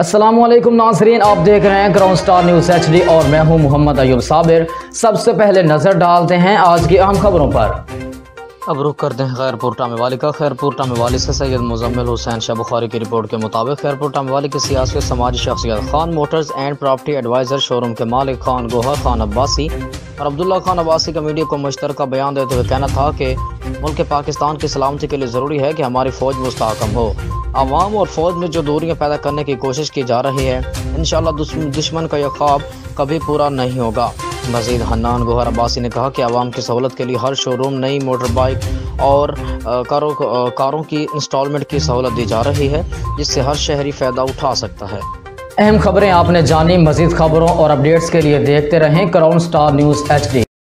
अस्सलामुअलैकुम नाज़रीन, आप देख रहे हैं क्राउन स्टार न्यूज़ HD और मैं हूं मोहम्मद अयूब साबिर। सबसे पहले नज़र डालते हैं आज की अहम खबरों पर। अब रुख करते हैं खैरपुर टामेवाली का। खैरपुर टामेवाली से सैयद मुजम्मिल हुसैन शाह बुखारी की रिपोर्ट के मुताबिक खैरपुर टामेवाली के सियासी और समाजी शख्सियत Khan motors and property adviser showroom के मालिक खान गोहर खान अब्बासी और अब्दुल्ला खान अब्बासी का मीडिया को मुश्तरका बयान देते हुए कहना था कि मुल्क पाकिस्तान की सलामती के लिए ज़रूरी है कि हमारी फ़ौज मुस्तहकम हो। आवाम और फ़ौज में जो दूरियाँ पैदा करने की कोशिश की जा रही है, इंशाअल्लाह दुश्मन का यह ख्वाब कभी पूरा नहीं होगा। मज़ीद हन्नान गोहर अब्बासी ने कहा कि आवाम की सहूलत के लिए हर शोरूम नई मोटर बाइक और कारों की इंस्टॉलमेंट की सहूलत दी जा रही है, जिससे हर शहरी फ़ायदा उठा सकता है। अहम खबरें आपने जानी। मज़ीद खबरों और अपडेट्स के लिए देखते रहें क्राउन स्टार न्यूज़ HD।